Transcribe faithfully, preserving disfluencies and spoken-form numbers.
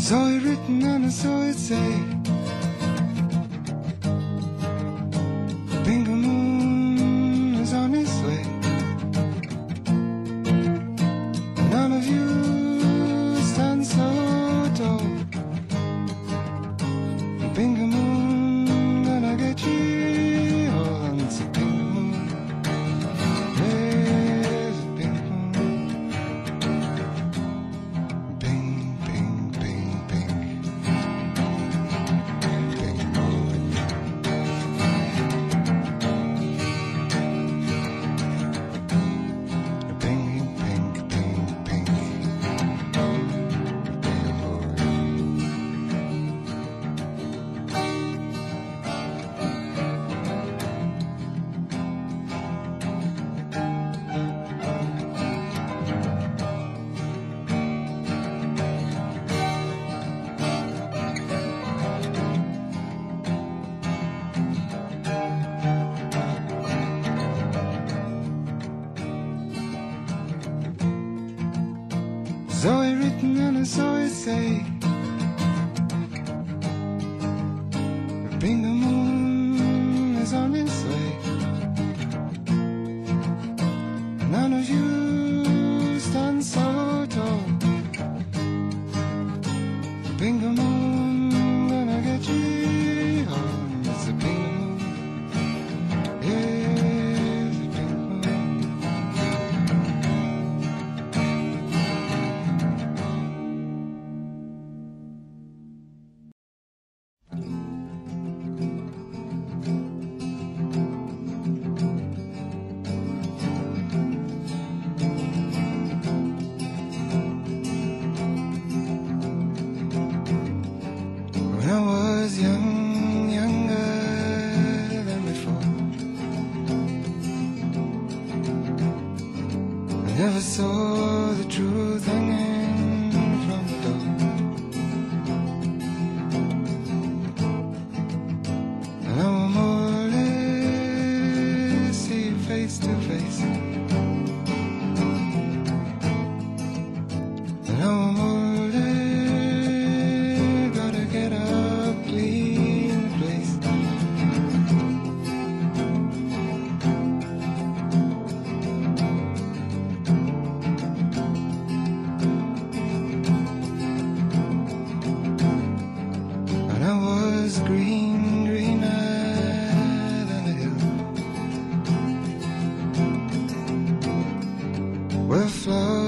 saw it written and I saw it say, the pink moon is on its way. None of you stand so tall. The pink moon gonna get you all. It's a pink moon. There's a pink moon. Pink, pink, pink, pink. Pink moon. Pink, pink, pink, pink. Pink moon. Saw it written and I saw it say, the pink moon is on its way. None of you stand so tall. The pink moon gonna get you home. It's a pink moon. Yeah, it's a pink moon. When I was young, younger than before, I never saw the truth hanging from the door. And I will more or less see you face to face. And I will more or less gotta get up, clean the place. And I was green, greener than the hill, where flowers